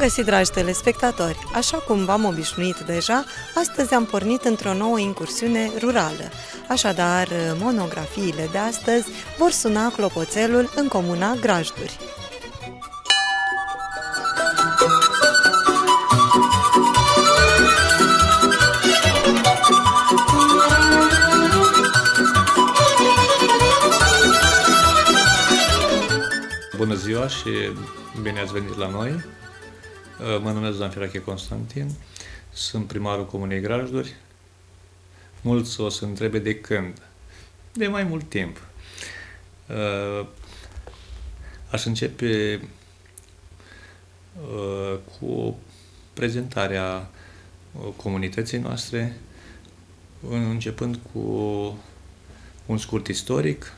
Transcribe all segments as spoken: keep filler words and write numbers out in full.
găsit, dragi telespectatori! Așa cum v-am obișnuit deja, astăzi am pornit într-o nouă incursiune rurală. Așadar, monografiile de astăzi vor suna clopoțelul în comuna Grajduri. Bună ziua și bine ați venit la noi! Mă numesc Zanfirache Constantin, sunt primarul Comunei Grajduri. Mulți o să întrebe de când. De mai mult timp. Aș începe cu prezentarea comunității noastre, începând cu un scurt istoric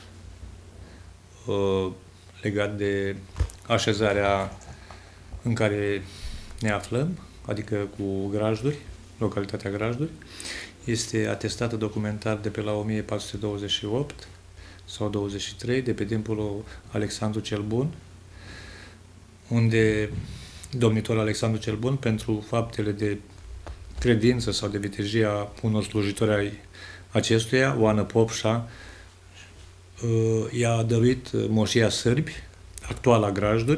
legat de așezarea în care ne aflăm, adică cu Grajduri, localitatea Grajduri. Este atestată documentar de pe la o mie patru sute douăzeci și opt sau douăzeci și trei, de pe timpul lui Alexandru cel Bun, unde domnitorul Alexandru cel Bun, pentru faptele de credință sau de vitejie a unor slujitori ai acestuia, Oană Popșa, i-a dăruit moșia Sârbi, actuala Grajduri,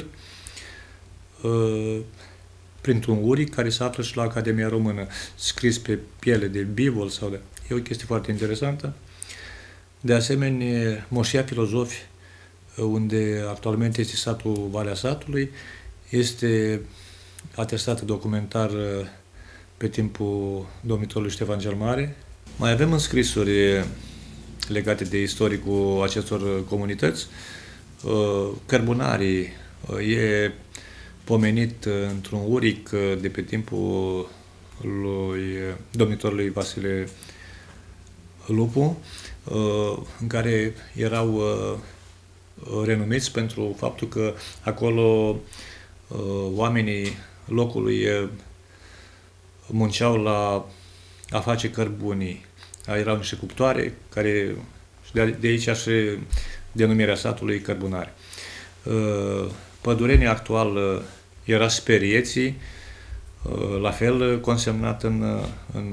printr-un uric care se află și la Academia Română, scris pe piele de bivol sau de... E o chestie foarte interesantă. De asemenea, moșia Filozofi, unde actualmente este satul Valea Satului, este atestată documentar pe timpul domnitorului Ștefan cel Mare. Mai avem înscrisuri legate de istoricul acestor comunități. Cărbunarii e pomenit într-un uric de pe timpul lui domnitorului Vasile Lupu, în care erau renumiți pentru faptul că acolo oamenii locului munceau la a face cărbunii. Erau niște cuptoare care, de aici și denumirea satului Cărbunare. Pădurenia actual era Sperieții, la fel consemnat în, în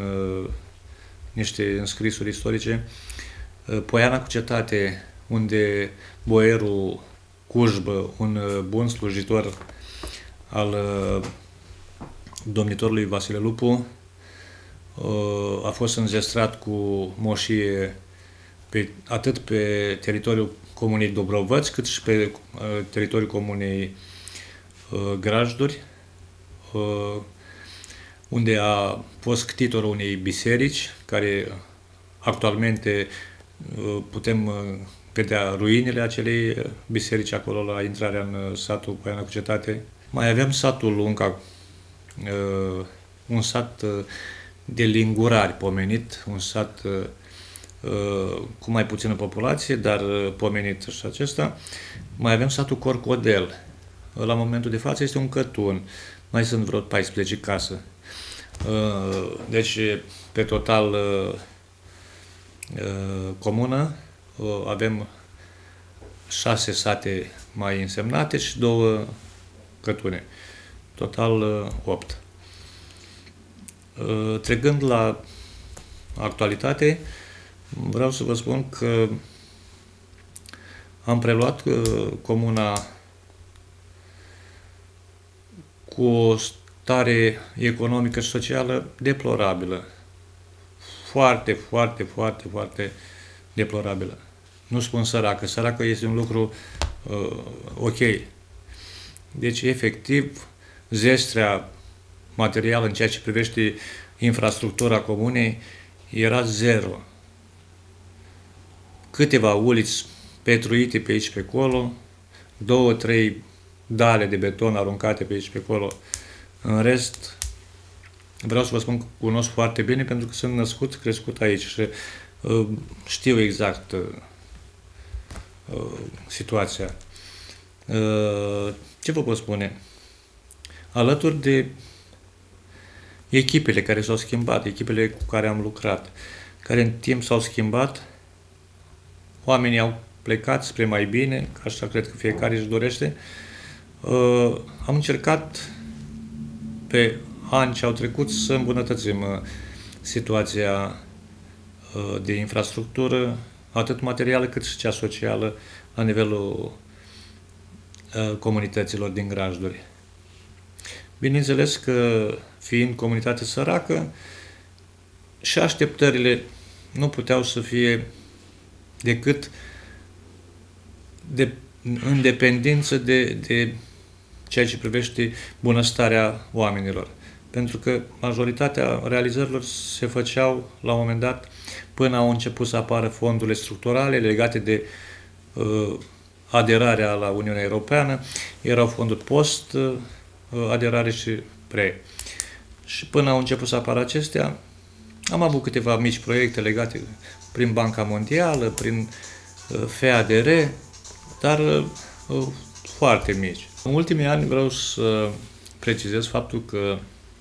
niște înscrisuri istorice. Poiana cu cetate, unde boierul Cujbă, un bun slujitor al domnitorului Vasile Lupu, a fost înzestrat cu moșie pe, atât pe teritoriul comunei Dobrovăț, cât și pe uh, teritoriul comunei uh, Grajduri, uh, unde a fost ctitorul unei biserici, care actualmente uh, putem uh, vedea ruinele acelei biserici acolo la intrarea în satul Poiana cu cetate. Mai avem satul Lunca, uh, un sat uh, de lingurari pomenit, un sat uh, cu mai puțină populație, dar uh, pomenit și acesta. Mai avem satul Corcodel. La momentul de față este un cătun. Mai sunt vreo paisprezece case. Uh, deci, pe total, uh, uh, comună, uh, avem șase sate mai însemnate și două cătune. Total, uh, opt. Trecând la actualitate, vreau să vă spun că am preluat comuna cu o stare economică și socială deplorabilă. Foarte, foarte, foarte, foarte deplorabilă. Nu spun săracă. Săracă este un lucru uh, ok. Deci, efectiv, zestrea material în ceea ce privește infrastructura comunei era zero. Câteva uliți petruite pe aici pe acolo, două, trei dale de beton aruncate pe aici pe acolo. În rest, vreau să vă spun că cunosc foarte bine pentru că sunt născut, crescut aici și uh, știu exact uh, uh, situația. Uh, ce vă pot spune? Alături de echipele care s-au schimbat, echipele cu care am lucrat, care în timp s-au schimbat, oamenii au plecat spre mai bine, așa cred că fiecare își dorește, uh, am încercat pe ani ce au trecut să îmbunătățim situația de infrastructură, atât materială cât și cea socială, la nivelul comunităților din Grajduri. Bineînțeles că, fiind comunitate săracă, și așteptările nu puteau să fie decât de, în dependență de, de ceea ce privește bunăstarea oamenilor. Pentru că majoritatea realizărilor se făceau la un moment dat până au început să apară fondurile structurale legate de uh, aderarea la Uniunea Europeană, erau fonduri post-aderare uh, și pre. Și până au început să apară acestea, am avut câteva mici proiecte legate prin Banca Mondială, prin uh, F A D R, dar uh, uh, foarte mici. În ultimii ani vreau să precizez faptul că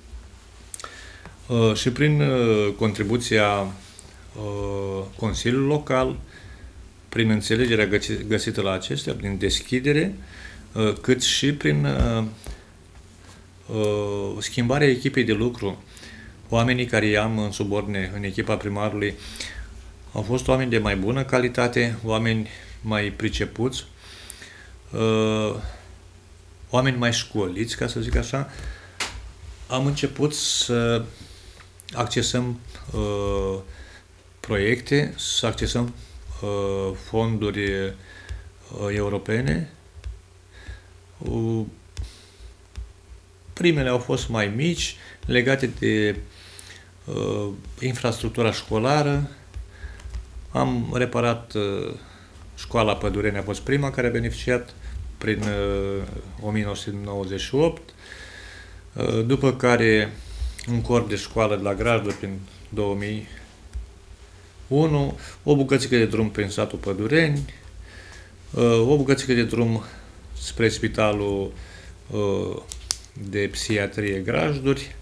uh, și prin uh, contribuția uh, Consiliului Local, prin înțelegerea găsită la acestea, prin deschidere, uh, cât și prin uh, uh, schimbarea echipei de lucru. Oamenii care i-am în subordine în echipa primarului au fost oameni de mai bună calitate, oameni mai pricepuți, uh, oameni mai școliți, ca să zic așa. Am început să accesăm uh, proiecte, să accesăm uh, fonduri uh, europene. Uh, primele au fost mai mici, legate de uh, infrastructura școlară. Am reparat uh, școala Pădureni, a fost prima care a beneficiat prin uh, o mie nouă sute nouăzeci și opt, uh, după care un corp de școală de la Grajduri prin două mii unu, o bucățică de drum prin satul Pădureni, uh, o bucățică de drum spre spitalul uh, de psihiatrie Grajduri.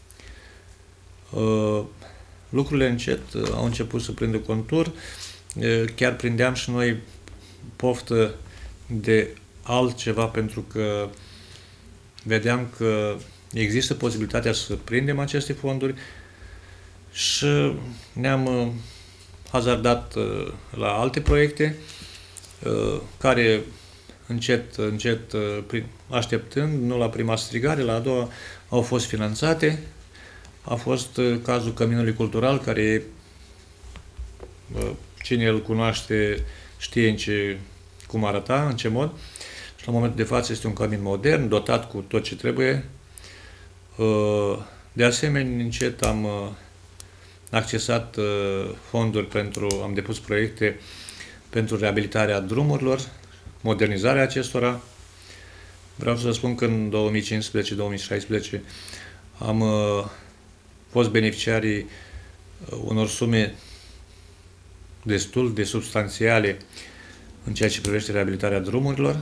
Uh, lucrurile încet uh, au început să prindă contur, uh, chiar prindeam și noi poftă de altceva, pentru că vedeam că există posibilitatea să prindem aceste fonduri și ne-am uh, hazardat uh, la alte proiecte uh, care încet, încet, uh, așteptând, nu la prima strigare, la a doua au fost finanțate. A fost uh, cazul Căminului Cultural, care uh, cine îl cunoaște știe în ce, cum arăta, în ce mod. Și la momentul de față este un cămin modern, dotat cu tot ce trebuie. Uh, de asemenea, încet am uh, accesat uh, fonduri pentru, am depus proiecte pentru reabilitarea drumurilor, modernizarea acestora. Vreau să spun că în două mii cincisprezece două mii șaisprezece am uh, fost beneficiarii uh, unor sume destul de substanțiale în ceea ce privește reabilitarea drumurilor.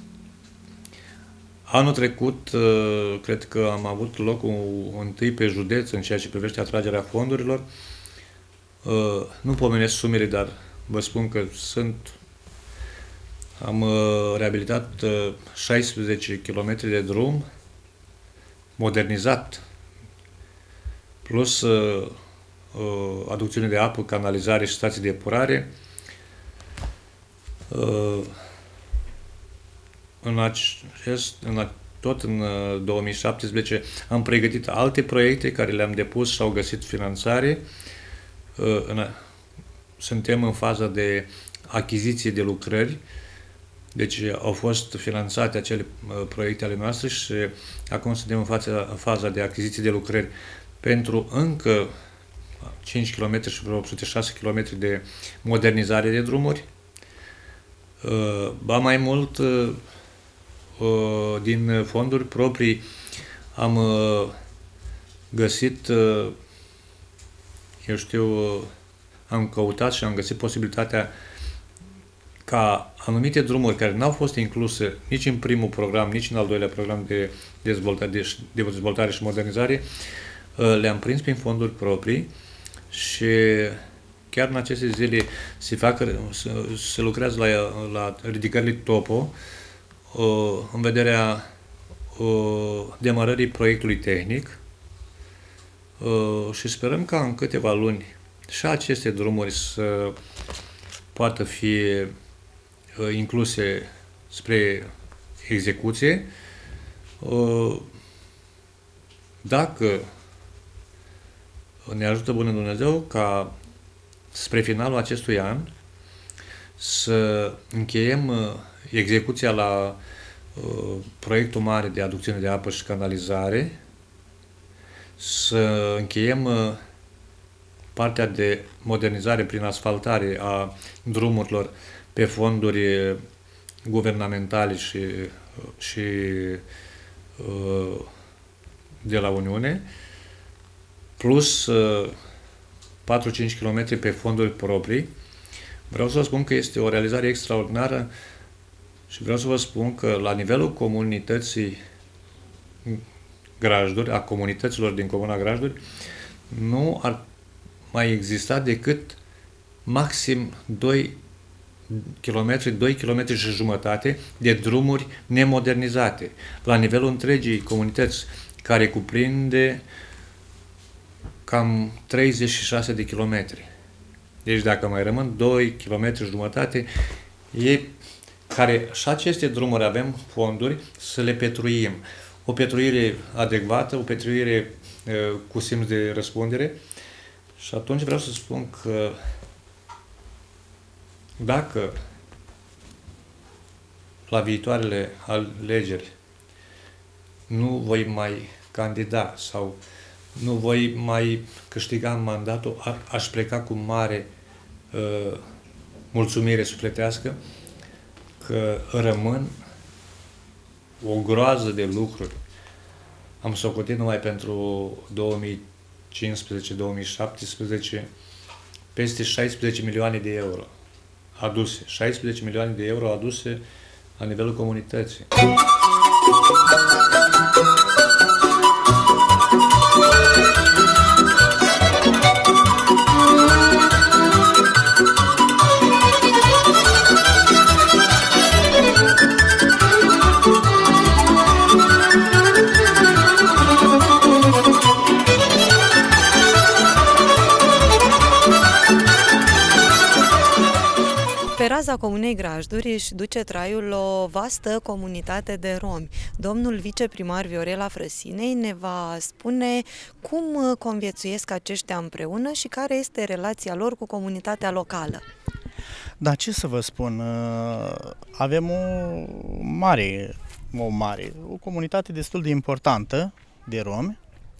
Anul trecut, uh, cred că am avut locul întâi pe județ în ceea ce privește atragerea fondurilor. Uh, nu pomenesc sumele, dar vă spun că sunt... Am uh, reabilitat uh, șaisprezece kilometri de drum modernizat, plus uh, uh, aducțiune de apă, canalizare și stații de epurare. Uh, în acest, în, tot în uh, două mii șaptesprezece am pregătit alte proiecte care le-am depus și au găsit finanțare. Uh, în, suntem în faza de achiziție de lucrări. Deci au fost finanțate acele uh, proiecte ale noastre și acum suntem în, fața, în faza de achiziție de lucrări pentru încă cinci kilometri și vreo opt sute șase kilometri de modernizare de drumuri. Uh, ba mai mult, uh, uh, din fonduri proprii am uh, găsit, uh, eu știu, uh, am căutat și am găsit posibilitatea ca anumite drumuri care n-au fost incluse nici în primul program, nici în al doilea program de dezvoltare, de, de dezvoltare și modernizare, le-am prins prin fonduri proprii și chiar în aceste zile se, fac, se lucrează la, la ridicările topo în vederea demarării proiectului tehnic și sperăm ca în câteva luni și aceste drumuri să poată fi incluse spre execuție. Dacă ne ajută Bunul Dumnezeu ca spre finalul acestui an să încheiem execuția la proiectul mare de aducțiune de apă și canalizare, să încheiem partea de modernizare prin asfaltare a drumurilor pe fonduri guvernamentale și, și de la Uniune, plus patru-cinci kilometri pe fonduri proprii. Vreau să vă spun că este o realizare extraordinară și vreau să vă spun că la nivelul comunității Grajduri, a comunităților din Comuna Grajduri, nu ar mai exista decât maxim doi kilometri, doi kilometri și jumătate de drumuri nemodernizate la nivelul întregii comunități, care cuprinde cam treizeci și șase de kilometri. Deci dacă mai rămân doi kilometri și jumătate, e care și aceste drumuri avem fonduri să le petruim. O petruire adecvată, o petruire uh, cu simț de răspundere. Și atunci vreau să spun că dacă la viitoarele alegeri nu voi mai candida sau nu voi mai câștiga mandatul, a, aș pleca cu mare uh, mulțumire sufletească că rămân o groază de lucruri. Am socotit numai pentru două mii cincisprezece două mii șaptesprezece peste șaisprezece milioane de euro aduse. șaisprezece milioane de euro aduse la nivelul comunității. Pe raza Comunei Grajduri își duce traiul o vastă comunitate de romi. Domnul viceprimar Viorela Frăsinei ne va spune cum conviețuiesc aceștia împreună și care este relația lor cu comunitatea locală. Da, ce să vă spun, avem o mare, o mare, o comunitate destul de importantă de romi,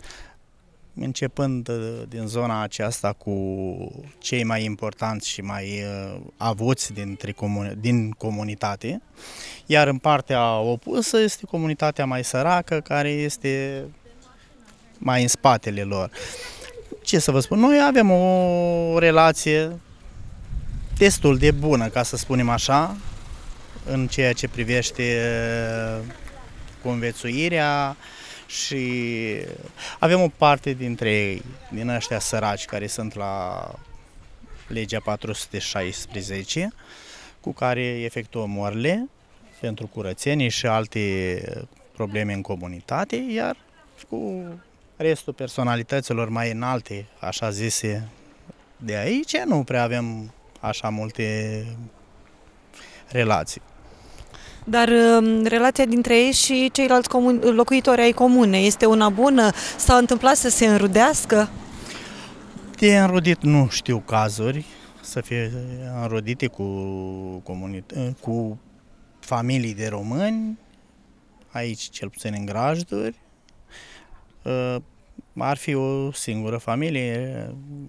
începând din zona aceasta cu cei mai importanți și mai uh, avuți dintre comuni din comunitate, iar în partea opusă este comunitatea mai săracă, care este mai în spatele lor. Ce să vă spun, noi avem o relație destul de bună, ca să spunem așa, în ceea ce privește conviețuirea. Și avem o parte dintre ei, din ăștia săraci, care sunt la legea patru sute șaisprezece, cu care efectuăm orele pentru curățenie și alte probleme în comunitate, iar cu restul personalităților mai înalte, așa zise, de aici, nu prea avem așa multe relații. Dar uh, relația dintre ei și ceilalți locuitori ai comunei este una bună? S-a întâmplat să se înrudească? De înrudit nu știu cazuri să fie înrudite cu, cu familii de români, aici cel puțin în Grajduri. Uh, ar fi o singură familie,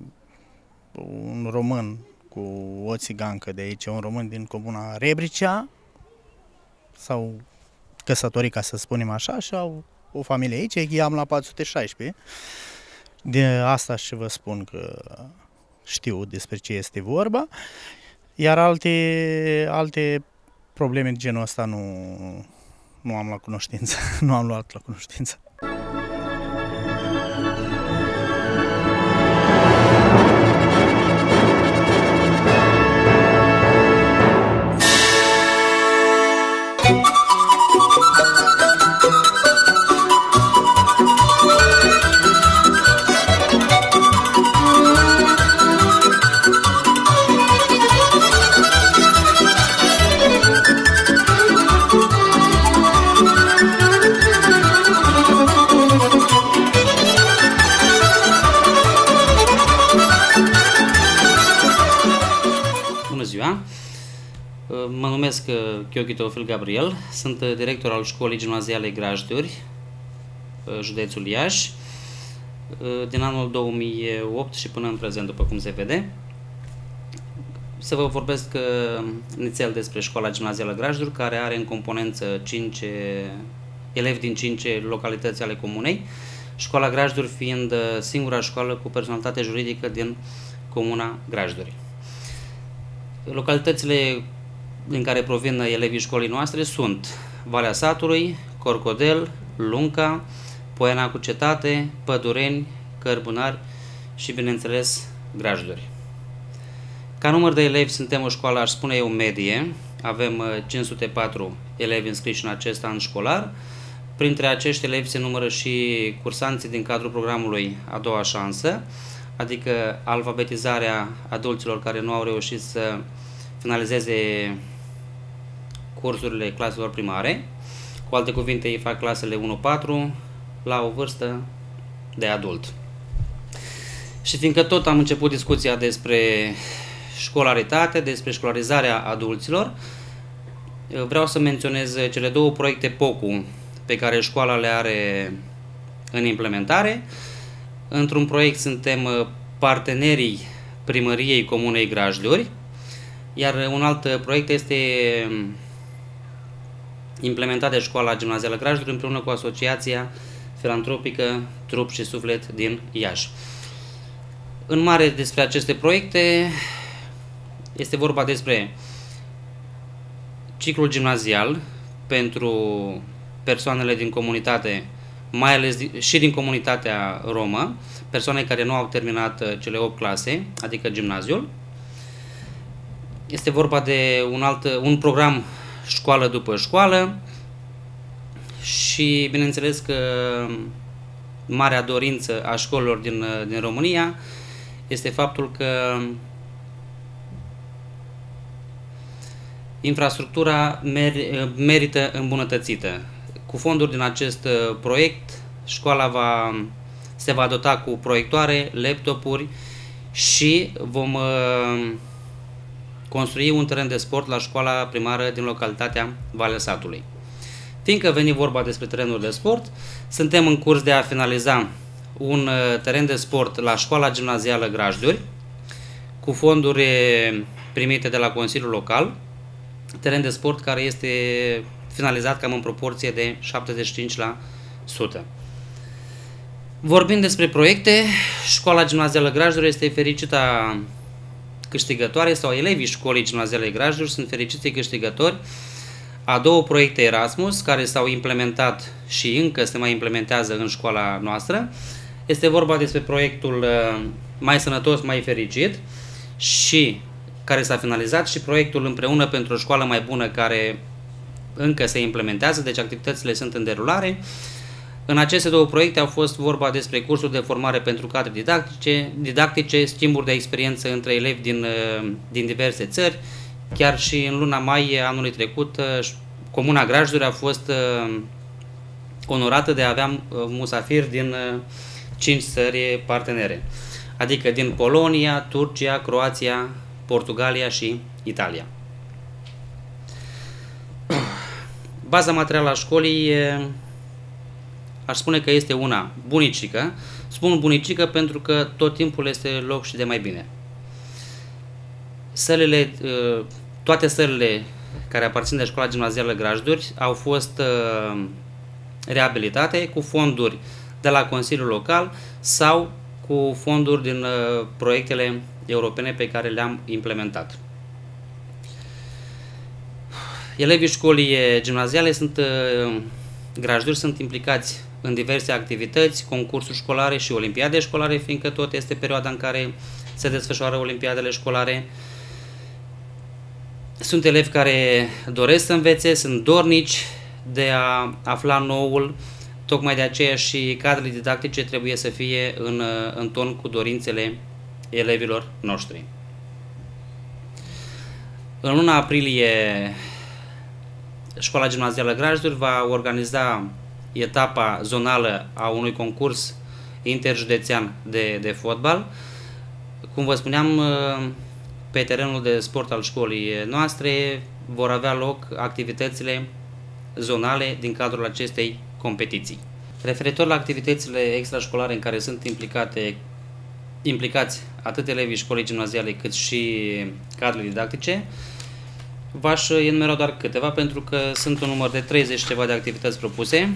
un român cu o țigancă de aici, un român din comuna Rebricea, sau căsătorii, ca să spunem așa, și au o familie aici, i-am la patru sute șaisprezece. De asta și vă spun că știu despre ce este vorba, iar alte, alte probleme de genul ăsta nu, nu am la cunoștință, nu am luat la cunoștință. Chiochi Teofil Gabriel, sunt director al Școlii Gimnaziale Grajduri, județul Iași, din anul două mii opt și până în prezent, după cum se vede. Să vă vorbesc nițel despre Școala Gimnazială Grajduri, care are în componență cinci elevi din cinci localități ale comunei, Școala Grajduri fiind singura școală cu personalitate juridică din comuna Grajduri. Localitățile din care provin elevii școlii noastre sunt Valea Satului, Corcodel, Lunca, Poiana cu Cetate, Pădureni, Cărbunari și, bineînțeles, Grajduri. Ca număr de elevi suntem o școală, aș spune eu, medie. Avem cinci sute patru elevi înscriși în acest an școlar. Printre acești elevi se numără și cursanții din cadrul programului A doua șansă, adică alfabetizarea adulților care nu au reușit să finalizeze cursurile claselor primare. Cu alte cuvinte, ei fac clasele unu patru la o vârstă de adult. Și fiindcă tot am început discuția despre școlaritate, despre școlarizarea adulților, vreau să menționez cele două proiecte P O C U pe care școala le are în implementare. Într-un proiect suntem partenerii Primăriei Comunei Grajduri, iar un alt proiect este implementat de Școala Gimnazială Grajduri împreună cu Asociația Filantropică Trup și Suflet din Iași. În mare despre aceste proiecte este vorba despre ciclul gimnazial pentru persoanele din comunitate, mai ales și din comunitatea romă, persoane care nu au terminat cele opt clase, adică gimnaziul. Este vorba de un, alt, un program școală după școală și, bineînțeles, că marea dorință a școlilor din, din România este faptul că infrastructura mer merită îmbunătățită. Cu fonduri din acest proiect, școala va, se va dota cu proiectoare, laptopuri și vom uh, construi un teren de sport la școala primară din localitatea Valea Satului. Fiindcă veni vorba despre terenuri de sport, suntem în curs de a finaliza un uh, teren de sport la Școala Gimnazială Grajduri, cu fonduri primite de la Consiliul Local, teren de sport care este finalizat cam în proporție de șaptezeci și cinci la sută. Vorbind despre proiecte, Școala Gimnazială Grajduri este fericită câștigătoare, sau elevii Școlii Gimnaziale Grajduri sunt fericiți câștigători a două proiecte Erasmus care s-au implementat și încă se mai implementează în școala noastră. Este vorba despre proiectul Mai Sănătos, Mai Fericit, și care s-a finalizat, și proiectul Împreună pentru o școală mai bună, care încă se implementează, deci activitățile sunt în derulare. În aceste două proiecte au fost vorba despre cursuri de formare pentru cadre didactice, didactice, schimburi de experiență între elevi din, din diverse țări. Chiar și în luna mai anului trecut, Comuna Grajduri a fost onorată de a avea musafiri din cinci țări partenere, adică din Polonia, Turcia, Croația, Portugalia și Italia. Baza materială a școlii, aș spune că este una bunicică. Spun bunicică pentru că tot timpul este loc și de mai bine. Sălile, toate sălile care aparțin de Școala Gimnazială Grajduri au fost reabilitate cu fonduri de la Consiliul Local sau cu fonduri din proiectele europene pe care le-am implementat. Elevii școlii gimnaziale sunt, Grajduri sunt implicați în diverse activități, concursuri școlare și olimpiade școlare, fiindcă tot este perioada în care se desfășoară olimpiadele școlare. Sunt elevi care doresc să învețe, sunt dornici de a afla noul, tocmai de aceea și cadrele didactice trebuie să fie în, în ton cu dorințele elevilor noștri. În luna aprilie, Școala Gimnazială Grajduri va organiza etapa zonală a unui concurs interjudețean de, de fotbal. Cum vă spuneam, pe terenul de sport al școlii noastre vor avea loc activitățile zonale din cadrul acestei competiții. Referitor la activitățile extrașcolare în care sunt implicate, implicați atât elevii școlii gimnaziale cât și cadrele didactice, v-aș enumera doar câteva, pentru că sunt un număr de treizeci și ceva de activități propuse.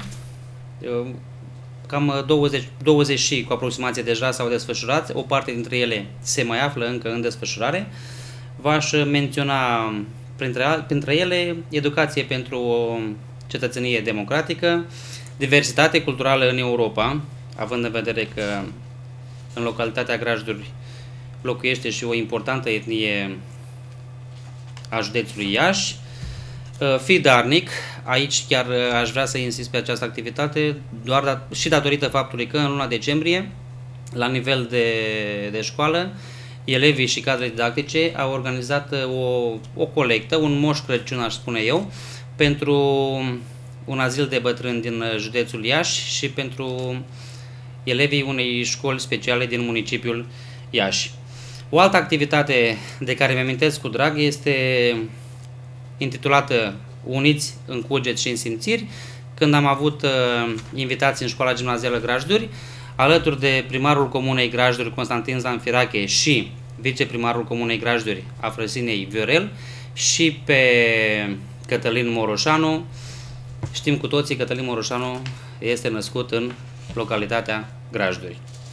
Cam douăzeci, douăzeci și cu aproximație deja s-au desfășurat, o parte dintre ele se mai află încă în desfășurare. V-aș menționa printre, printre ele educație pentru o cetățenie democratică, diversitate culturală în Europa, având în vedere că în localitatea Grajduri locuiește și o importantă etnie a județului Iași. Fii darnic, aici chiar aș vrea să insist pe această activitate, doar dat, și datorită faptului că în luna decembrie, la nivel de, de școală, elevii și cadrele didactice au organizat o, o colectă, un Moș Crăciun, aș spune eu, pentru un azil de bătrâni din județul Iași și pentru elevii unei școli speciale din municipiul Iași. O altă activitate de care mi-amintesc cu drag este intitulată Uniți în cuget și în simțiri, când am avut uh, invitații în școala gimnazială Grajduri, alături de primarul comunei Grajduri, Constantin Zanfirache, și viceprimarul comunei Grajduri, Afrăsinei Viorel, și pe Cătălin Moroșanu. Știm cu toții, Cătălin Moroșanu este născut în localitatea Grajduri.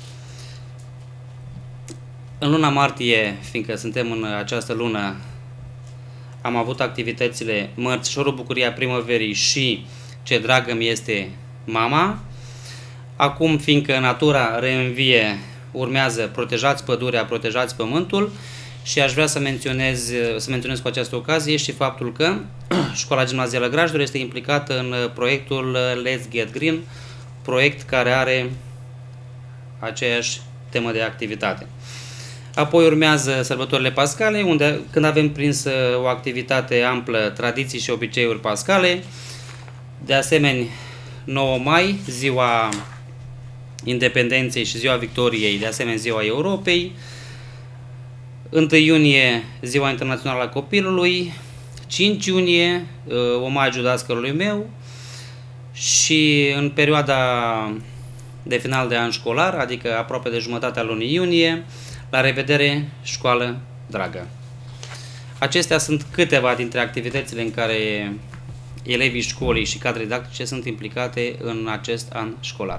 În luna martie, fiindcă suntem în această lună, am avut activitățile Mărțișorul Bucuria Primăverii și Ce dragă mi este mama. Acum, fiindcă natura reînvie, urmează Protejați pădurea, protejați pământul, și aș vrea să menționez, să menționez cu această ocazie și faptul că Școala Gimnazială Grajduri este implicată în proiectul Let's Get Green, proiect care are aceeași temă de activitate. Apoi urmează sărbătorile pascale, unde, când avem prins o activitate amplă, tradiții și obiceiuri pascale. De asemenea, nouă mai, ziua Independenței și ziua Victoriei, de asemenea ziua Europei. întâi iunie, ziua internațională a copilului. cinci iunie, omagiul dascălului meu. Și în perioada de final de an școlar, adică aproape de jumătatea lunii iunie, la revedere, școală dragă. Acestea sunt câteva dintre activitățile în care elevii școlii și cadre didactice sunt implicate în acest an școlar.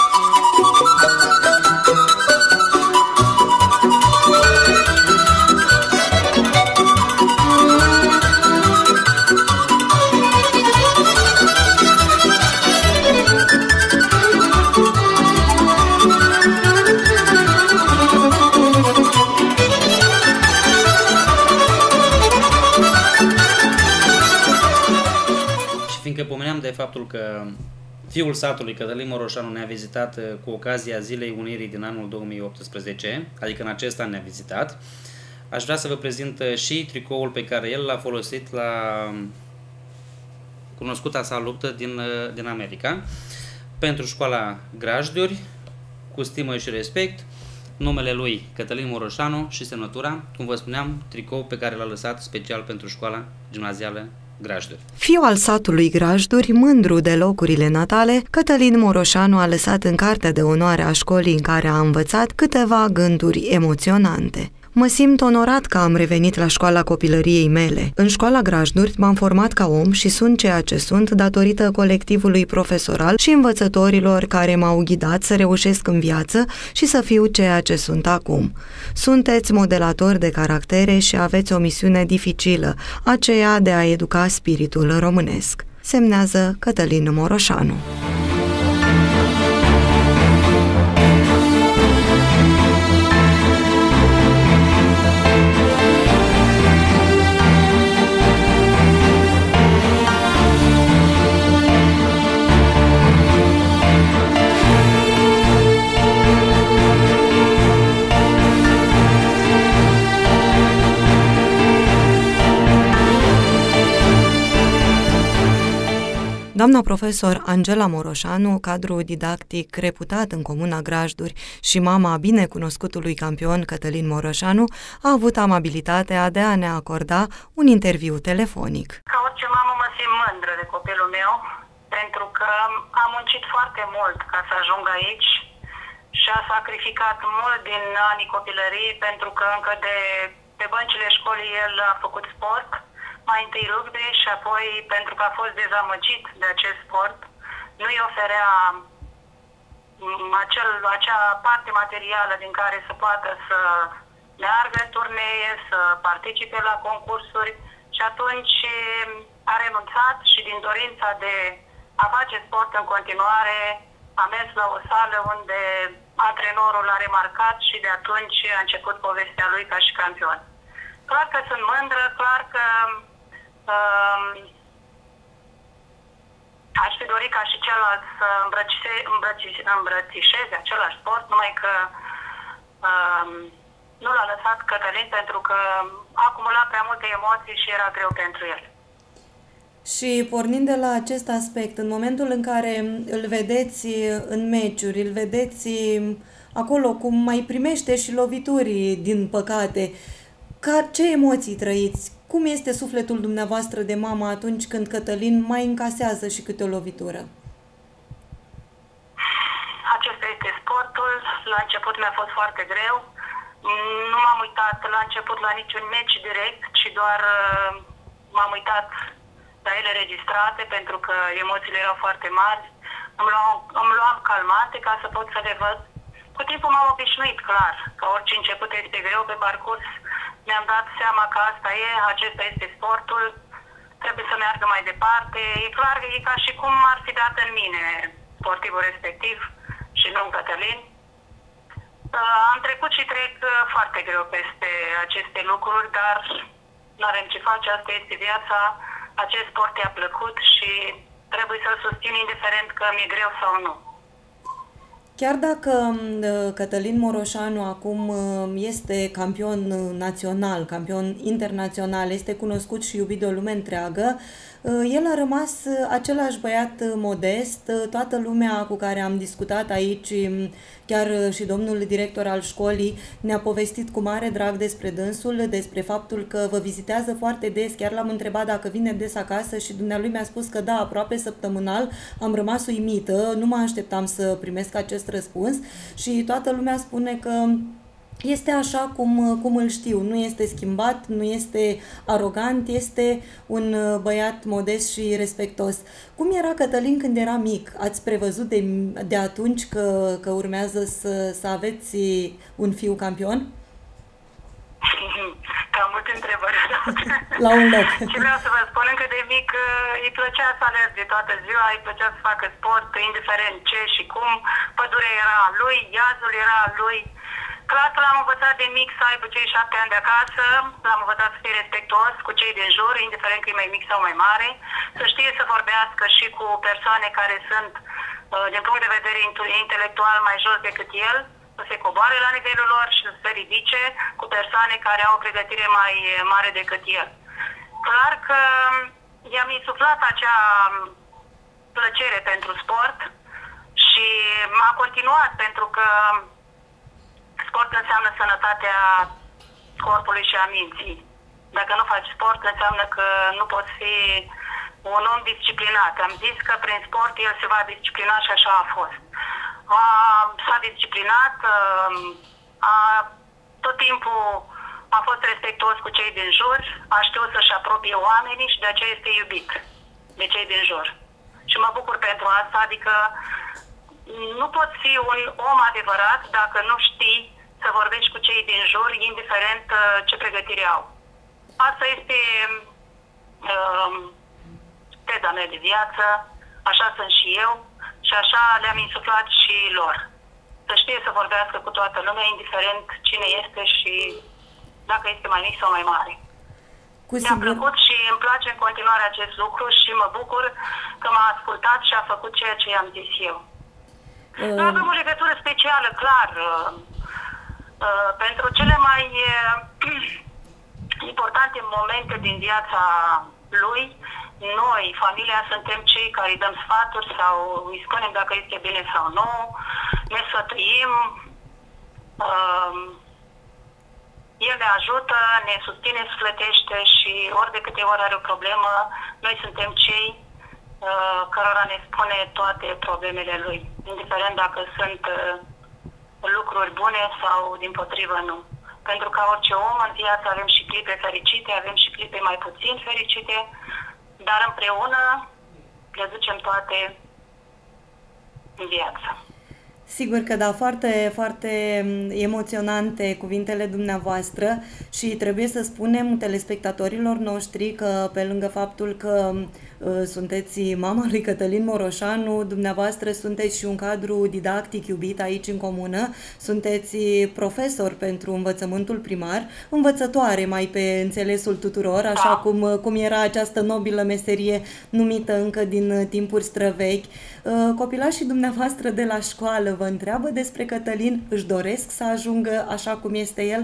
Fiindcă pomeneam de faptul că fiul satului, Cătălin Moroșanu, ne-a vizitat cu ocazia Zilei Unirii din anul două mii optsprezece, adică în acest an ne-a vizitat, aș vrea să vă prezint și tricoul pe care el l-a folosit la cunoscuta sa luptă din, din America. Pentru școala Grajduri, cu stimă și respect, numele lui Cătălin Moroșanu și semnătura, cum vă spuneam, tricou pe care l-a lăsat special pentru școala gimnazială Grajduri. Fiu al satului Grajduri, mândru de locurile natale, Cătălin Moroșanu a lăsat în cartea de onoare a școlii în care a învățat câteva gânduri emoționante. Mă simt onorat că am revenit la școala copilăriei mele. În școala Grajduri m-am format ca om și sunt ceea ce sunt datorită colectivului profesoral și învățătorilor care m-au ghidat să reușesc în viață și să fiu ceea ce sunt acum. Sunteți modelatori de caractere și aveți o misiune dificilă, aceea de a educa spiritul românesc. Semnează Cătălin Moroșanu. Doamna profesor Angela Moroșanu, cadru didactic reputat în comuna Grajduri și mama binecunoscutului campion Cătălin Moroșanu, a avut amabilitatea de a ne acorda un interviu telefonic. Ca orice mamă mă simt mândră de copilul meu, pentru că a muncit foarte mult ca să ajung aici și a sacrificat mult din anii copilăriei, pentru că încă de pe băncile școlii el a făcut sport, mai întâi rugby și apoi, pentru că a fost dezamăgit de acest sport, nu îi oferea acel, acea parte materială din care să poată să meargă în turnee, să participe la concursuri și atunci a renunțat și din dorința de a face sport în continuare a mers la o sală unde antrenorul l-a remarcat și de atunci a început povestea lui ca și campion. Clar că sunt mândră, clar că um, aș fi dorit ca și celălalt să îmbrățișe, îmbrățișe, îmbrățișeze același sport, numai că um, nu l-a lăsat Cătălin pentru că a acumulat prea multe emoții și era greu pentru el. Și pornind de la acest aspect, în momentul în care îl vedeți în meciuri, îl vedeți acolo cum mai primește și lovituri, din păcate, ca, ce emoții trăiți? Cum este sufletul dumneavoastră de mamă atunci când Cătălin mai încasează și câte o lovitură? Acesta este sportul. La început mi-a fost foarte greu. Nu m-am uitat la început la niciun meci direct, ci doar m-am uitat la ele registrate, pentru că emoțiile erau foarte mari. Îmi luam, îmi luam calmante ca să pot să le văd. Cu timpul m-am obișnuit, clar, că orice început este greu pe parcurs. Mi-am dat seama că asta e, acesta este sportul, trebuie să meargă mai departe. E clar că e ca și cum ar fi dat în mine sportivul respectiv și nu în Cătălin. Am trecut și trec foarte greu peste aceste lucruri, dar nu avem ce face, asta este viața. Acest sport i-a plăcut și trebuie să-l susțin indiferent că mi-e greu sau nu. Chiar dacă Cătălin Moroșanu acum este campion național, campion internațional, este cunoscut și iubit de o lume întreagă, el a rămas același băiat modest. Toată lumea cu care am discutat aici, chiar și domnul director al școlii, ne-a povestit cu mare drag despre dânsul, despre faptul că vă vizitează foarte des. Chiar l-am întrebat dacă vine des acasă și dumnealui mi-a spus că da, aproape săptămânal. Am rămas uimită, nu mă așteptam să primesc acest răspuns și toată lumea spune că este așa cum, cum îl știu, nu este schimbat, nu este arogant, este un băiat modest și respectos. Cum era Cătălin când era mic? Ați prevăzut de, de atunci că, că urmează să, să aveți un fiu campion? Cam multe întrebări. La un loc. Și vreau să vă spun încă de mic, îi plăcea să alerge toată ziua, îi plăcea să facă sport, indiferent ce și cum. Pădurea era a lui, iazul era a lui. Clar că l-am învățat de mic să aibă cei șapte ani de acasă, l-am învățat să fie respectuos cu cei din jur, indiferent că e mai mic sau mai mare, să știe să vorbească și cu persoane care sunt, din punct de vedere intelectual, mai jos decât el, să se coboare la nivelul lor și să se ridice cu persoane care au o pregătire mai mare decât el. Clar că i-am insuflat acea plăcere pentru sport și m-a continuat, pentru că sport înseamnă sănătatea corpului și a minții. Dacă nu faci sport, înseamnă că nu poți fi un om disciplinat. Am zis că prin sport el se va disciplina și așa a fost. A, s-a disciplinat, a, a, tot timpul a fost respectuos cu cei din jur, a știut să-și apropie oamenii și de aceea este iubit de cei din jur. Și mă bucur pentru asta, adică nu poți fi un om adevărat dacă nu știi să vorbești cu cei din jur, indiferent ce pregătire au. Asta este uh, teza mea de viață, așa sunt și eu și așa le-am insuflat și lor. Să știe să vorbească cu toată lumea, indiferent cine este și dacă este mai mic sau mai mare. Mi-a plăcut și îmi place în continuare acest lucru și mă bucur că m-a ascultat și a făcut ceea ce i-am zis eu. Uh... Nu avem o legătură specială, clar. Uh, uh, pentru cele mai uh, importante momente din viața lui, noi, familia, suntem cei care îi dăm sfaturi sau îi spunem dacă este bine sau nu, ne sfătuim, uh, el ne ajută, ne susține, sufletește și ori de câte ori are o problemă, noi suntem cei uh, cărora ne spune toate problemele lui, indiferent dacă sunt uh, lucruri bune sau dimpotrivă nu. Pentru că orice om în viață avem și clipe fericite, avem și clipe mai puțin fericite, dar împreună le ducem toate în viață. Sigur că da, foarte, foarte emoționante cuvintele dumneavoastră și trebuie să spunem telespectatorilor noștri că pe lângă faptul că uh, sunteți mama lui Cătălin Moroșanu, dumneavoastră sunteți și un cadru didactic iubit aici în comună, sunteți profesor pentru învățământul primar, învățătoare mai pe înțelesul tuturor, așa cum, cum era această nobilă meserie numită încă din timpuri străvechi. Uh, copilașii dumneavoastră de la școală vă întreabă despre Cătălin? Își doresc să ajungă așa cum este el?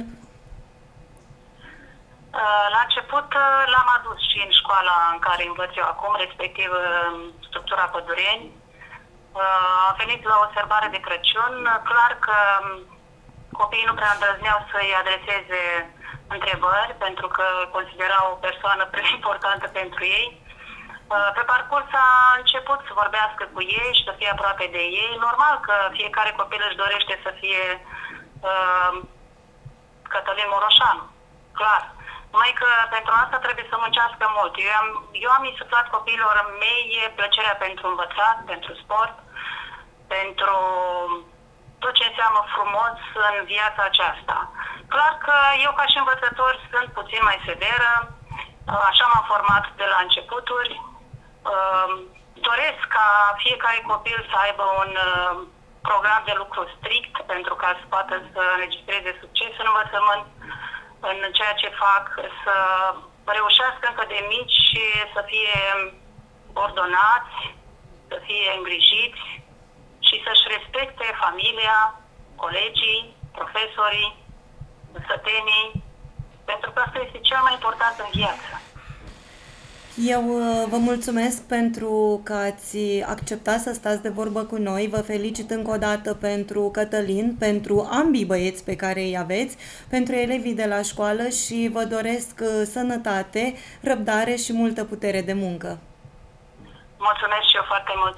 La început l-am adus și în școala în care învăț eu acum, respectiv structura Pădureni. A venit la o sărbare de Crăciun. Clar că copiii nu prea îndrăzneau să-i adreseze întrebări, pentru că considerau o persoană prea importantă pentru ei. Pe parcurs a început să vorbească cu ei și să fie aproape de ei. Normal că fiecare copil își dorește să fie uh, Cătălin Moroșanu, clar. Numai că pentru asta trebuie să muncească mult. Eu am, eu am insuflat copiilor mei plăcerea pentru învățat, pentru sport, pentru tot ce înseamnă frumos în viața aceasta. Clar că eu ca și învățător sunt puțin mai severă, așa m-am format de la începuturi. Doresc ca fiecare copil să aibă un program de lucru strict pentru ca să poată să înregistreze succes în învățământ, în ceea ce fac, să reușească încă de mici și să fie ordonați, să fie îngrijiți și să-și respecte familia, colegii, profesorii, sătenii, pentru că asta este cel mai important în viață. Eu vă mulțumesc pentru că ați acceptat să stați de vorbă cu noi. Vă felicit încă o dată pentru Cătălin, pentru ambii băieți pe care îi aveți, pentru elevii de la școală și vă doresc sănătate, răbdare și multă putere de muncă. Mulțumesc și eu foarte mult!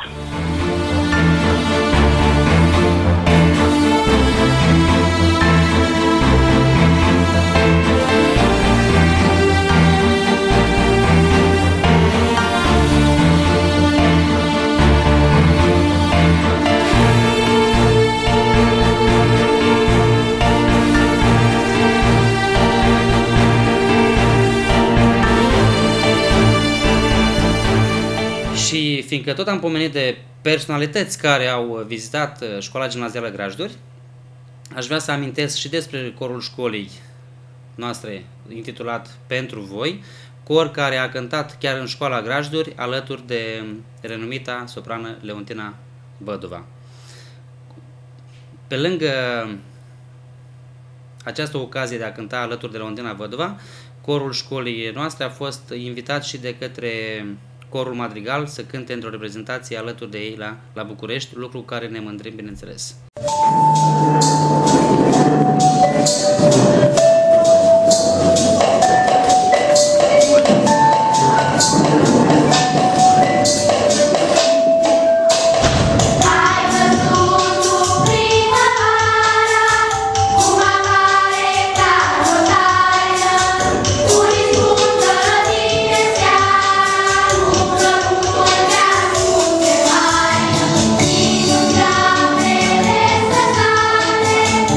Și fiindcă tot am pomenit de personalități care au vizitat Școala Gimnazială Grajduri, aș vrea să amintesc și despre corul școlii noastre intitulat Pentru Voi, cor care a cântat chiar în Școala Grajduri alături de renumita soprană Leontina Băduva. Pe lângă această ocazie de a cânta alături de Leontina Băduva, corul școlii noastre a fost invitat și de către Corul Madrigal să cânte într-o reprezentație alături de ei la, la București, lucru cu care ne mândrim, bineînțeles. Thank you.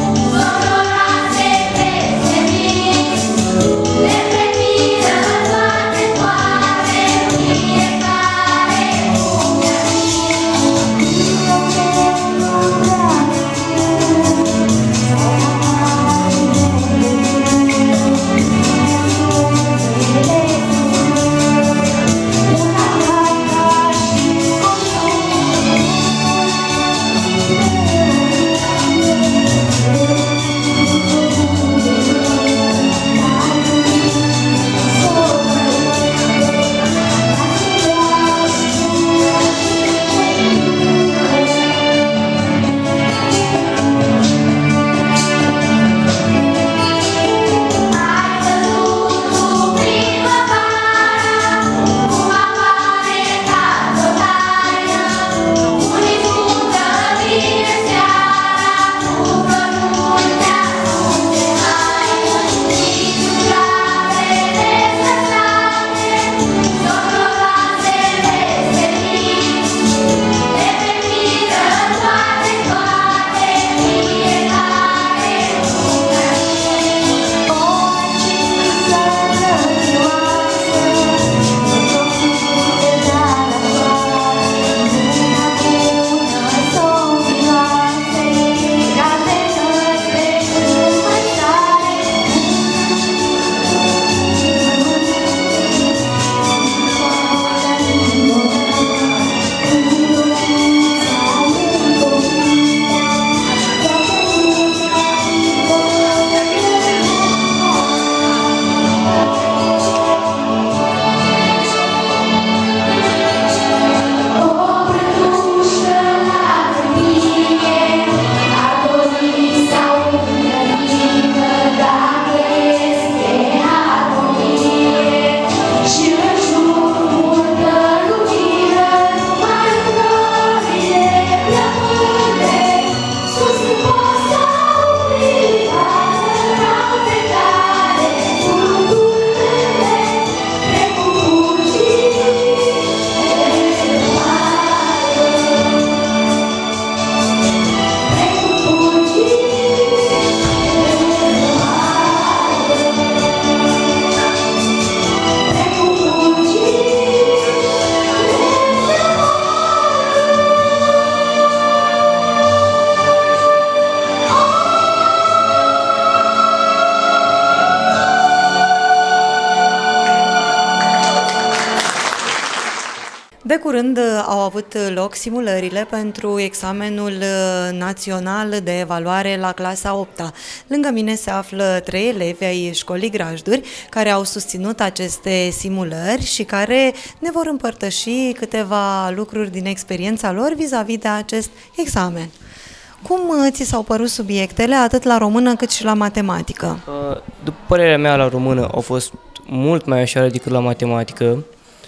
rând, au avut loc simulările pentru examenul național de evaluare la clasa a opta. Lângă mine se află trei elevi ai școlii Grajduri care au susținut aceste simulări și care ne vor împărtăși câteva lucruri din experiența lor vis-a-vis de acest examen. Cum ți s-au părut subiectele, atât la română cât și la matematică? După părerea mea, la română au fost mult mai ușoare decât la matematică.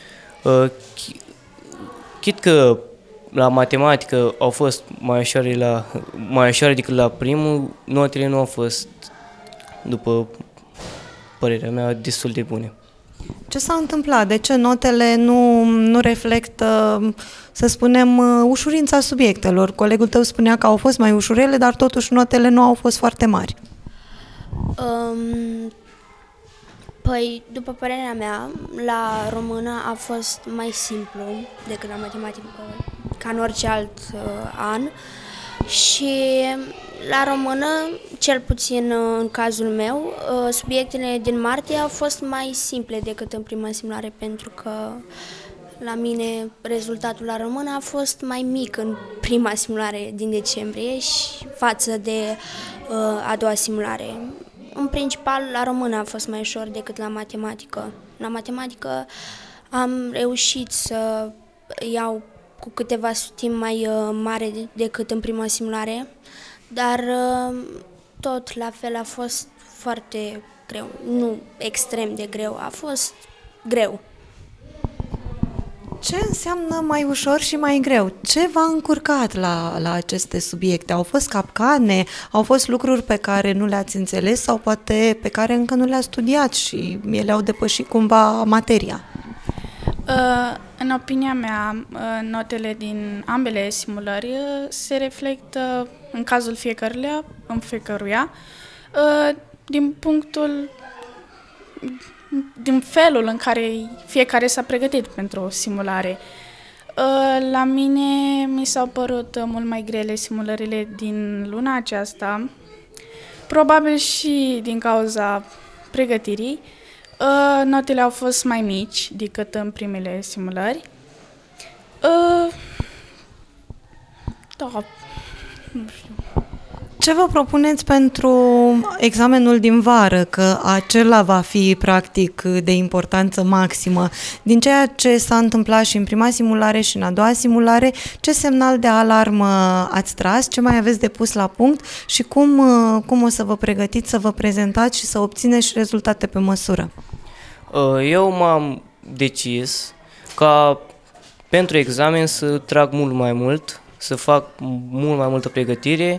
Chit că la matematică au fost mai ușoare, la, mai ușoare decât la primul, notele nu au fost, după părerea mea, destul de bune. Ce s-a întâmplat? De ce notele nu, nu reflectă, să spunem, ușurința subiectelor? Colegul tău spunea că au fost mai ușurele, dar totuși notele nu au fost foarte mari. Um, păi, după părerea mea, la română a fost mai simplu decât la matematică, ca în orice alt uh, an. Și la română, cel puțin în cazul meu, subiectele din martie au fost mai simple decât în prima simulare, pentru că la mine rezultatul la română a fost mai mic în prima simulare din decembrie și față de uh, a doua simulare. În principal, la română a fost mai ușor decât la matematică. La matematică am reușit să iau cu câteva sutimi mai uh, mare decât în prima simulare, dar uh, tot la fel a fost foarte greu, nu extrem de greu, a fost greu. Ce înseamnă mai ușor și mai greu? Ce v-a încurcat la, la aceste subiecte? Au fost capcane? Au fost lucruri pe care nu le-ați înțeles sau poate pe care încă nu le-ați studiat și ele au depășit cumva materia? Uh, în opinia mea, uh, notele din ambele simulări uh, se reflectă în cazul fiecăruia, în fiecăruia, uh, din punctul, din felul în care fiecare s-a pregătit pentru o simulare. Uh, la mine mi s-au părut uh, mult mai grele simulările din luna aceasta, probabil și din cauza pregătirii. Uh, notele au fost mai mici decât în primele simulări. Uh, da, nu știu. Ce vă propuneți pentru examenul din vară, că acela va fi practic de importanță maximă? Din ceea ce s-a întâmplat și în prima simulare și în a doua simulare, ce semnal de alarmă ați tras, ce mai aveți de pus la punct și cum, cum o să vă pregătiți să vă prezentați și să obțineți rezultate pe măsură? Eu m-am decis ca pentru examen să trag mult mai mult, să fac mult mai multă pregătire.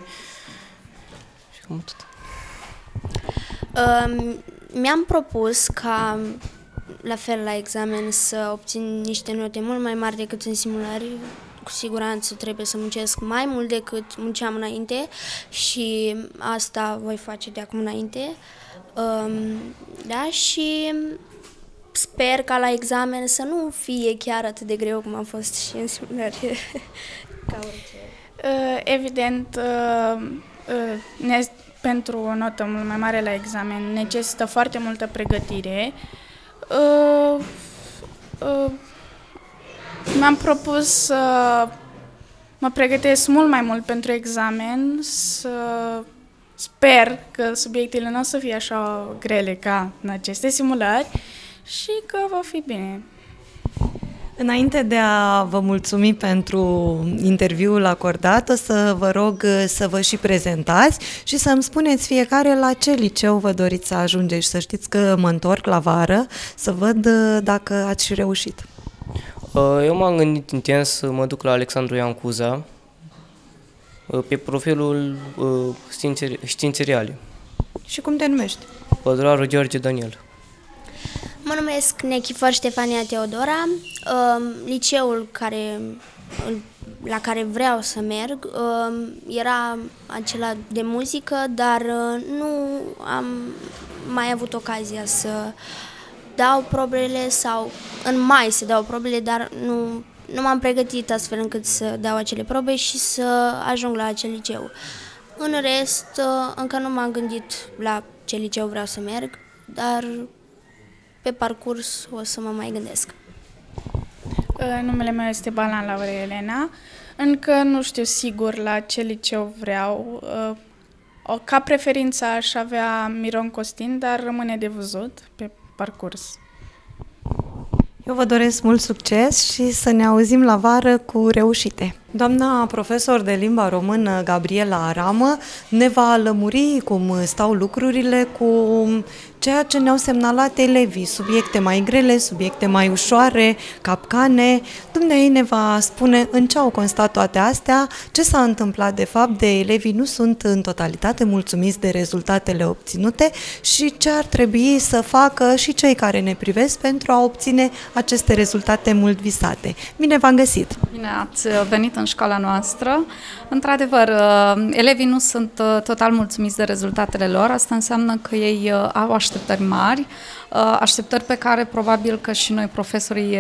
Uh, mi-am propus ca, la fel la examen, să obțin niște note mult mai mari decât în simulări. Cu siguranță trebuie să muncesc mai mult decât munceam înainte și asta voi face de acum înainte. Uh, da, și sper ca la examen să nu fie chiar atât de greu cum a fost și în simulări. Ca orice. Uh, evident, uh, uh, ne pentru o notă mult mai mare la examen necesită foarte multă pregătire. Uh, uh, mi-am propus să mă pregătesc mult mai mult pentru examen, să sper că subiectele nu o să fie așa grele ca în aceste simulări și că va fi bine. Înainte de a vă mulțumi pentru interviul acordat, o să vă rog să vă și prezentați și să-mi spuneți fiecare la ce liceu vă doriți să ajungeți. Să știți că mă întorc la vară să văd dacă ați și reușit. Eu m-am gândit intens să mă duc la Alexandru Ioan Cuza pe profilul științe, științe reale. Și cum te numești? Pădurarul George Daniel. Mă numesc Nechifor Ștefania Teodora, liceul care, la care vreau să merg era acela de muzică, dar nu am mai avut ocazia să dau probele sau în mai să dau probele, dar nu, nu m-am pregătit astfel încât să dau acele probe și să ajung la acel liceu. În rest, încă nu m-am gândit la ce liceu vreau să merg, dar pe parcurs o să mă mai gândesc. Numele meu este Balan Laurea Elena. Încă nu știu sigur la ce liceu vreau. Ca preferință aș avea Miron Costin, dar rămâne de văzut pe parcurs. Eu vă doresc mult succes și să ne auzim la vară cu reușite. Doamna profesor de limba română, Gabriela Aramă, ne va lămuri cum stau lucrurile cu ceea ce ne-au semnalat elevii, subiecte mai grele, subiecte mai ușoare, capcane. Dumnezeu ne va spune în ce au constat toate astea, ce s-a întâmplat de fapt, de elevii nu sunt în totalitate mulțumiți de rezultatele obținute și ce ar trebui să facă și cei care ne privesc pentru a obține aceste rezultate mult visate. Bine v-am găsit! Bine ați venit în școala noastră. Într-adevăr, elevii nu sunt total mulțumiți de rezultatele lor. Asta înseamnă că ei au așteptări mari, așteptări pe care probabil că și noi, profesorii,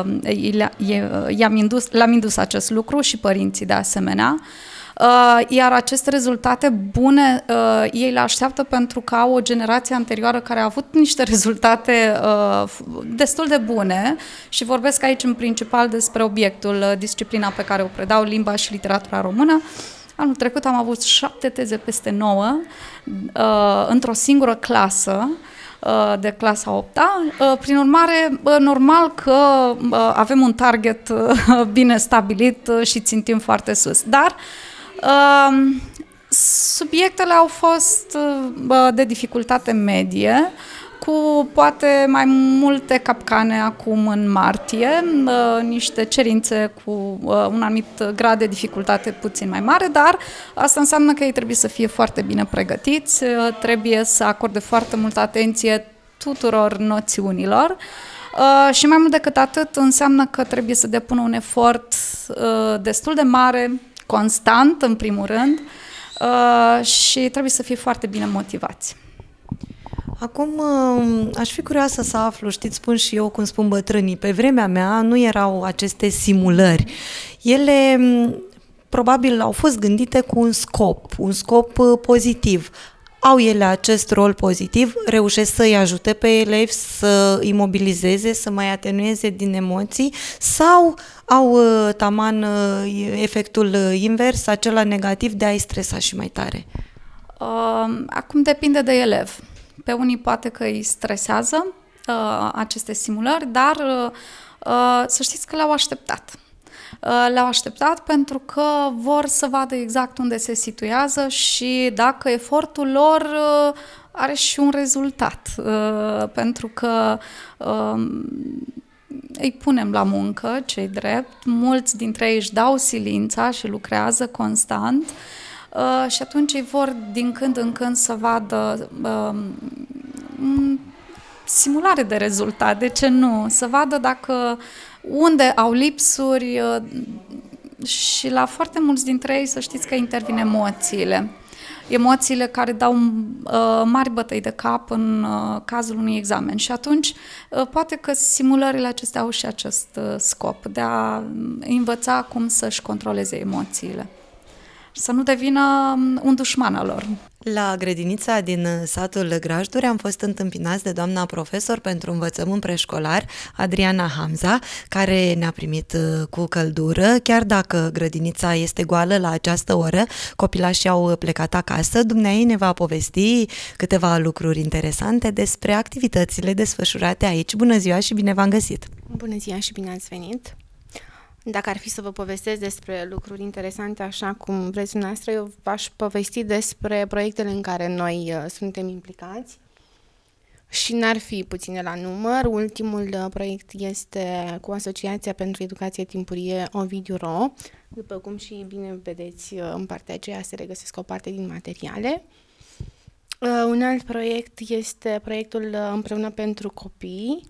i-am indus, le-am indus acest lucru și părinții de asemenea. Iar aceste rezultate bune ei le așteaptă pentru că au o generație anterioară care a avut niște rezultate destul de bune și vorbesc aici în principal despre obiectul, disciplina pe care o predau, limba și literatura română. Anul trecut am avut șapte teze peste nouă într-o singură clasă, de clasa a opta. Prin urmare, normal că avem un target bine stabilit și țintim foarte sus. Dar Uh, subiectele au fost uh, de dificultate medie, cu poate mai multe capcane acum în martie, uh, niște cerințe cu uh, un anumit grad de dificultate puțin mai mare, dar asta înseamnă că ei trebuie să fie foarte bine pregătiți, uh, trebuie să acorde foarte multă atenție tuturor noțiunilor. Uh, și mai mult decât atât înseamnă că trebuie să depună un efort uh, destul de mare, constant, în primul rând, uh, și trebuie să fie foarte bine motivați. Acum, aș fi curioasă să aflu, știți, spun și eu cum spun bătrânii, pe vremea mea nu erau aceste simulări. Ele probabil au fost gândite cu un scop, un scop pozitiv. Au ele acest rol pozitiv, reușesc să-i ajute pe elevi să îi mobilizeze, să mai atenueze din emoții sau au taman efectul invers, acela negativ de a-i stresa și mai tare? Acum depinde de elev. Pe unii poate că îi stresează aceste simulări, dar să știți că le-au așteptat. Le-au așteptat pentru că vor să vadă exact unde se situează și dacă efortul lor are și un rezultat. Pentru că îi punem la muncă, ce-i drept, mulți dintre ei își dau silința și lucrează constant și atunci ei vor din când în când să vadă simulare de rezultat, de ce nu? Să vadă dacă unde au lipsuri și la foarte mulți dintre ei să știți că intervin emoțiile. Emoțiile care dau uh, mari bătăi de cap în uh, cazul unui examen și atunci uh, poate că simulările acestea au și acest uh, scop de a învăța cum să-și controleze emoțiile și să nu devină un dușman al lor. La grădinița din satul Grajduri am fost întâmpinați de doamna profesor pentru învățământ preșcolar, Adriana Hamza, care ne-a primit cu căldură. Chiar dacă grădinița este goală la această oră, copilașii au plecat acasă, dumneaei ne va povesti câteva lucruri interesante despre activitățile desfășurate aici. Bună ziua și bine v-am găsit! Bună ziua și bine ați venit! Dacă ar fi să vă povestesc despre lucruri interesante, așa cum vreți dumneavoastră, eu v-aș povesti despre proiectele în care noi uh, suntem implicați și n-ar fi puține la număr. Ultimul uh, proiect este cu Asociația pentru Educație Timpurie Ovidiu Ro. După cum și bine vedeți, uh, în partea aceea se regăsesc o parte din materiale. Uh, un alt proiect este proiectul uh, Împreună pentru Copii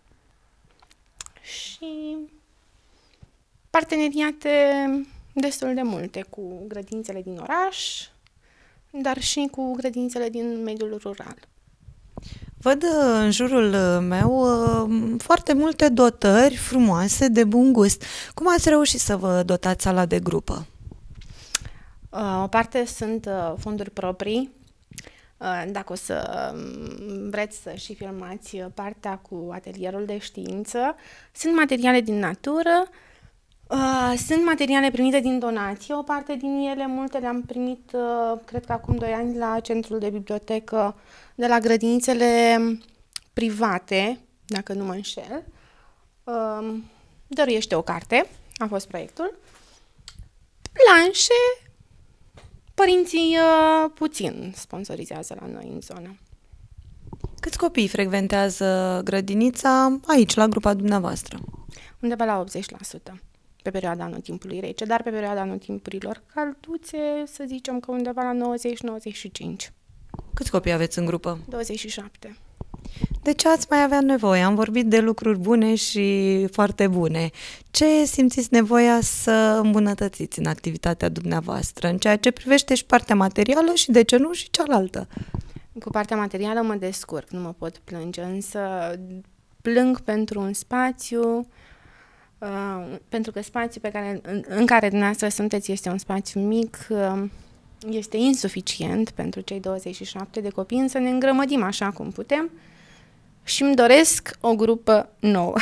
și parteneriate destul de multe cu grădinițele din oraș, dar și cu grădinițele din mediul rural. Văd în jurul meu foarte multe dotări frumoase, de bun gust. Cum ați reușit să vă dotați sala de grupă? O parte sunt fonduri proprii, dacă o să vreți să și filmați partea cu atelierul de știință. Sunt materiale din natură, sunt materiale primite din donații, o parte din ele, multe le-am primit, cred că acum doi ani, la Centrul de Bibliotecă de la grădinițele private, dacă nu mă înșel. Dăruiește o carte, a fost proiectul. Planșe, părinții uh, puțin sponsorizează la noi în zonă. Câți copii frecventează grădinița aici, la grupa dumneavoastră? Undeva la optzeci la sută pe perioada anotimpului rece, dar pe perioada anotimpurilor călduțe, să zicem că undeva la nouăzeci nouăzeci și cinci. Câți copii aveți în grupă? douăzeci și șapte. De ce ați mai avea nevoie? Am vorbit de lucruri bune și foarte bune. Ce simțiți nevoia să îmbunătățiți în activitatea dumneavoastră, în ceea ce privește și partea materială și, de ce nu, și cealaltă? Cu partea materială mă descurc, nu mă pot plânge, însă plâng pentru un spațiu, uh, pentru că spațiul pe care, în, în care dumneavoastră sunteți este un spațiu mic, uh, este insuficient pentru cei douăzeci și șapte de copii, însă ne îngrămădim așa cum putem și îmi doresc o grupă nouă.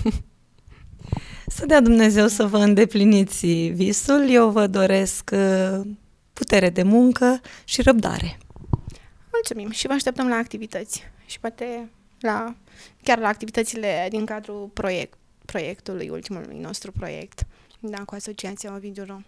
Să dea Dumnezeu să vă îndepliniți visul. Eu vă doresc putere de muncă și răbdare. Mulțumim și vă așteptăm la activități și poate la, chiar la activitățile din cadrul proiect, proiectului, ultimului nostru proiect, da, cu Asociația Ovidiu Ro.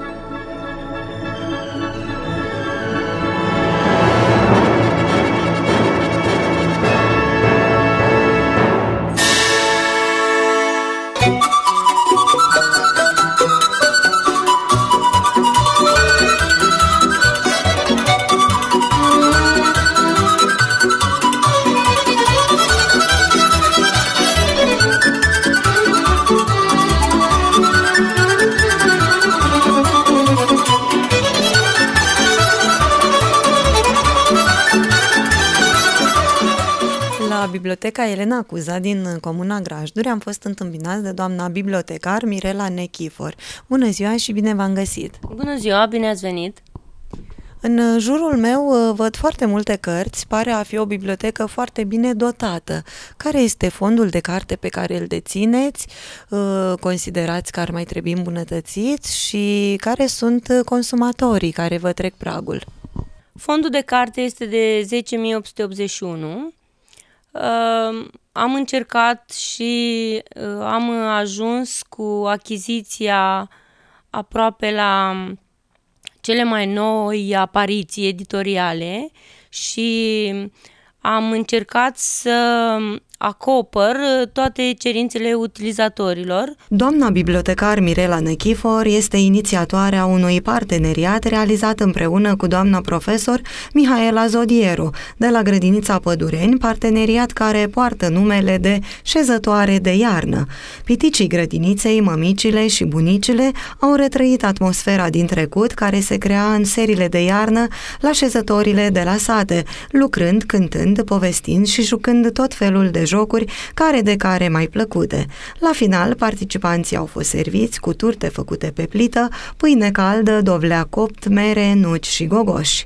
La Biblioteca Elena Cuza din Comuna Grajduri am fost întâmpinați de doamna bibliotecar Mirela Nechifor. Bună ziua și bine v-am găsit! Bună ziua, bine ați venit! În jurul meu văd foarte multe cărți, pare a fi o bibliotecă foarte bine dotată. Care este fondul de carte pe care îl dețineți? Considerați că ar mai trebui îmbunătățit și care sunt consumatorii care vă trec pragul? Fondul de carte este de zece mii opt sute optzeci și unu. Uh, am încercat și uh, am ajuns cu achiziția aproape la cele mai noi apariții editoriale și am încercat să acopăr toate cerințele utilizatorilor. Doamna bibliotecar Mirela Nechifor este inițiatoarea unui parteneriat realizat împreună cu doamna profesor Mihaela Zodieru de la Grădinița Pădureni, parteneriat care poartă numele de Șezătoare de iarnă. Piticii grădiniței, mămicile și bunicile au retrăit atmosfera din trecut care se crea în serile de iarnă la șezătorile de la sate, lucrând, cântând, povestind și jucând tot felul de jocuri, care de care mai plăcute. La final, participanții au fost serviți cu turte făcute pe plită, pâine caldă, dovlea copt, mere, nuci și gogoși.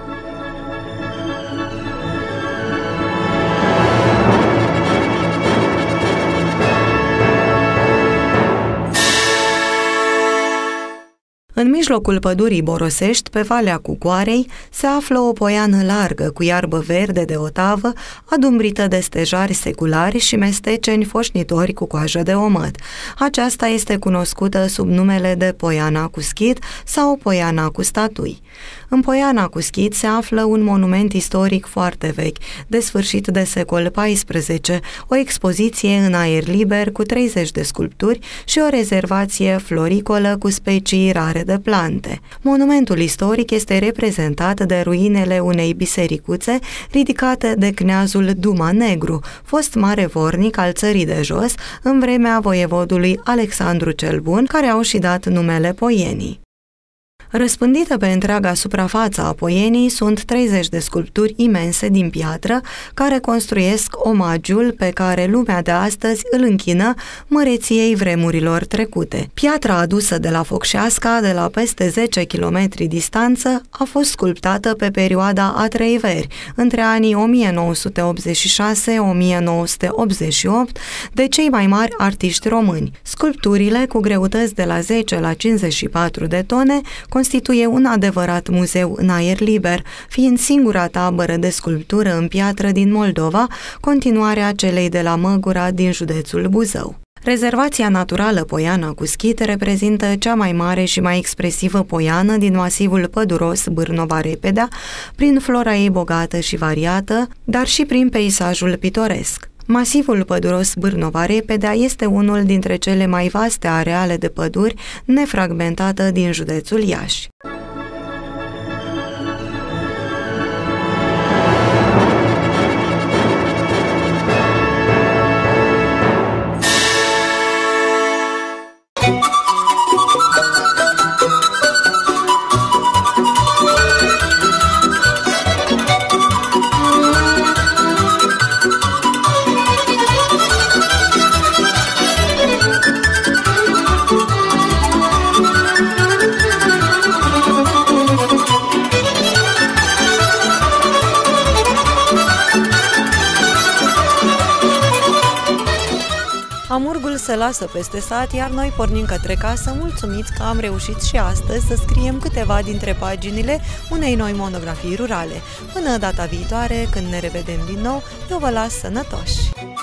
În mijlocul pădurii Borosești, pe Valea Cucoarei, se află o poiană largă, cu iarbă verde de o tavă, adumbrită de stejari seculari și mesteceni foșnitori cu coajă de omăt. Aceasta este cunoscută sub numele de Poiana cu Schid sau Poiana cu statui. În Poiana cu Schid se află un monument istoric foarte vechi, de sfârșit de secol paisprezece, o expoziție în aer liber cu treizeci de sculpturi și o rezervație floricolă cu specii rare de plante. Monumentul istoric este reprezentat de ruinele unei bisericuțe ridicate de kneazul Duma Negru, fost marevornic al țării de jos în vremea voievodului Alexandru cel Bun, care au și dat numele Poienii. Răspândite pe întreaga suprafață a Poienii sunt treizeci de sculpturi imense din piatră care construiesc omagiul pe care lumea de astăzi îl închină măreției vremurilor trecute. Piatra adusă de la Focșeasca, de la peste zece kilometri distanță, a fost sculptată pe perioada a trei veri, între anii o mie nouă sute optzeci și șase - o mie nouă sute optzeci și opt, de cei mai mari artiști români. Sculpturile, cu greutăți de la zece la cincizeci și patru de tone, constituie un adevărat muzeu în aer liber, fiind singura tabără de sculptură în piatră din Moldova, continuarea celei de la Măgura din județul Buzău. Rezervația naturală Poiana cu Schit reprezintă cea mai mare și mai expresivă poiană din masivul păduros Bârnova-Repedea, prin flora ei bogată și variată, dar și prin peisajul pitoresc. Masivul păduros Bârnova-Repedea este unul dintre cele mai vaste areale de păduri nefragmentată din județul Iași. Amurgul se lasă peste sat, iar noi pornim către casă, mulțumiți că am reușit și astăzi să scriem câteva dintre paginile unei noi monografii rurale. Până data viitoare, când ne revedem din nou, eu vă las sănătoși!